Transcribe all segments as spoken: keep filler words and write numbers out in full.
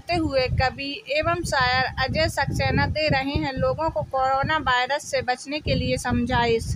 होते हुए कवि एवं शायर अजय सक्सेना दे रहे हैं लोगों को कोरोना वायरस से बचने के लिए समझाइश।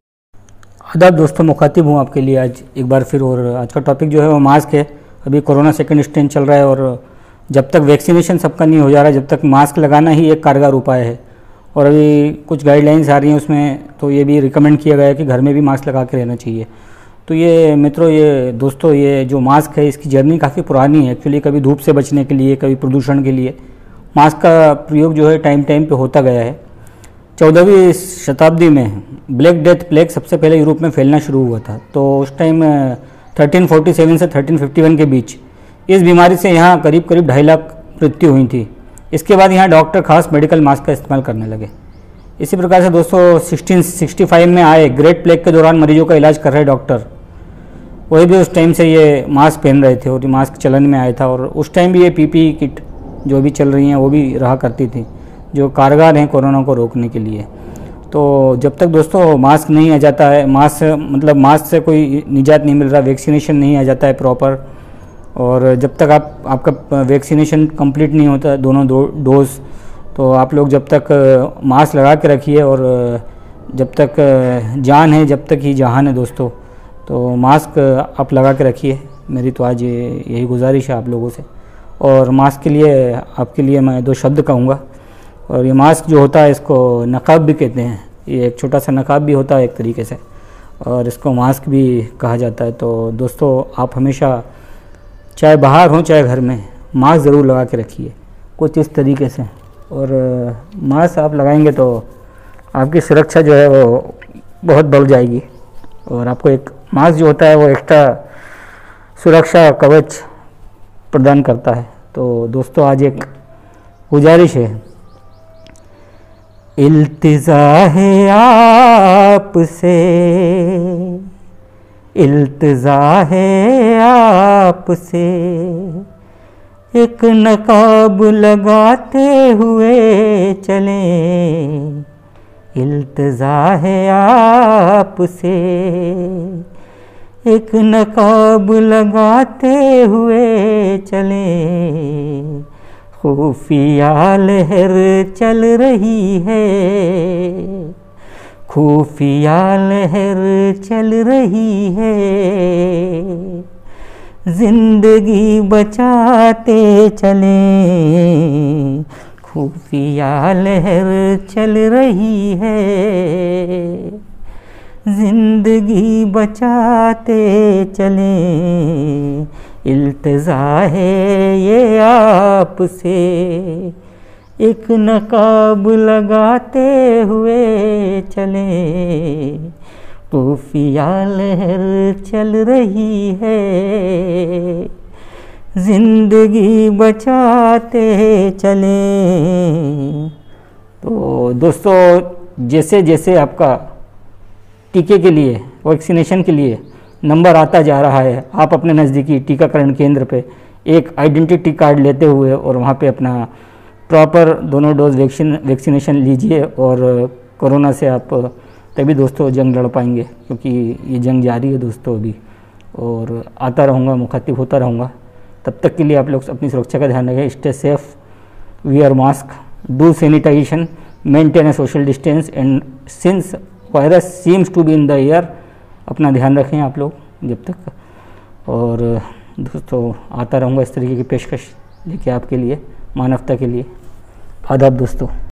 आदाब दोस्तों, मुखातिब हूँ आपके लिए आज एक बार फिर। और आज का टॉपिक जो है वो मास्क है। अभी कोरोना सेकंड स्ट्रेन चल रहा है और जब तक वैक्सीनेशन सबका नहीं हो जा रहा, जब तक मास्क लगाना ही एक कारगर उपाय है। और अभी कुछ गाइडलाइंस आ रही हैं उसमें, तो ये भी रिकमेंड किया गया है कि घर में भी मास्क लगा के रहना चाहिए। तो ये मित्रों, ये दोस्तों, ये जो मास्क है इसकी जर्नी काफ़ी पुरानी है एक्चुअली। कभी धूप से बचने के लिए, कभी प्रदूषण के लिए मास्क का प्रयोग जो है टाइम टाइम पे होता गया है। चौदहवीं शताब्दी में ब्लैक डेथ प्लेग सबसे पहले यूरोप में फैलना शुरू हुआ था। तो उस टाइम थर्टीन फोर्टी सेवन से थर्टीन फिफ्टी वन के बीच इस बीमारी से यहाँ करीब करीब ढाई लाख मृत्यु हुई थी। इसके बाद यहाँ डॉक्टर खास मेडिकल मास्क का इस्तेमाल करने लगे। इसी प्रकार से दोस्तों सिक्सटीन सिक्सटी फाइव में आए ग्रेट प्लेग के दौरान मरीजों का इलाज कर रहे डॉक्टर, वही भी उस टाइम से ये मास्क पहन रहे थे और ये मास्क चलन में आया था। और उस टाइम भी ये पीपीई किट जो भी चल रही हैं वो भी रहा करती थी, जो कारगर हैं कोरोना को रोकने के लिए। तो जब तक दोस्तों मास्क नहीं आ जाता है, मास्क मतलब मास्क से कोई निजात नहीं मिल रहा, वैक्सीनेशन नहीं आ जाता है प्रॉपर, और जब तक आप आपका वैक्सीनेशन कंप्लीट नहीं होता दोनों दो डोज, तो आप लोग जब तक मास्क लगा के रखिए। और जब तक जान है जब तक ही जहान है दोस्तों, तो मास्क आप लगा के रखिए। मेरी तो आज यही गुजारिश है आप लोगों से। और मास्क के लिए आपके लिए मैं दो शब्द कहूँगा। और ये मास्क जो होता है इसको नकाब भी कहते हैं। ये एक छोटा सा नकाब भी होता है एक तरीके से, और इसको मास्क भी कहा जाता है। तो दोस्तों, आप हमेशा चाहे बाहर हो चाहे घर में मास्क ज़रूर लगा के रखिए कुछ इस तरीके से। और मास्क आप लगाएंगे तो आपकी सुरक्षा जो है वो बहुत बढ़ जाएगी। और आपको एक मास्क जो होता है वो एक्स्ट्रा सुरक्षा कवच प्रदान करता है। तो दोस्तों, आज एक गुजारिश है, इल्तिजा है आपसे, इल्तिजा है आपसे, एक नकाब लगाते हुए चलें। इल्तिजा है आपसे, एक नकाब लगाते हुए चलें। खुफिया लहर चल रही है, खुफिया लहर चल रही है, जिंदगी बचाते चलें। खुफिया लहर चल रही है, जिंदगी बचाते चलें। इल्तिजा है ये आपसे, एक नकाब लगाते हुए चलें। खुफिया लहर चल रही है, जिंदगी बचाते चलें। तो दोस्तों, जैसे जैसे आपका टीके के लिए, वैक्सीनेशन के लिए नंबर आता जा रहा है, आप अपने नज़दीकी टीकाकरण केंद्र पे एक आइडेंटिटी कार्ड लेते हुए और वहाँ पे अपना प्रॉपर दोनों डोज वैक्सीन वैक्सीनेशन लीजिए। और कोरोना से आप तभी दोस्तों जंग लड़ पाएंगे, क्योंकि ये जंग जारी है दोस्तों अभी। और आता रहूँगा, मुखातिब होता रहूँगा। तब तक के लिए आप लोग अपनी सुरक्षा का ध्यान रखें। Stay safe, wear mask, do sanitization, maintain a social distance, and since virus seems to be in the air, अपना ध्यान रखें आप लोग जब तक। और दोस्तों, आता रहूँगा इस तरीके की पेशकश लेके आपके लिए, मानवता के लिए। आदाब दोस्तों।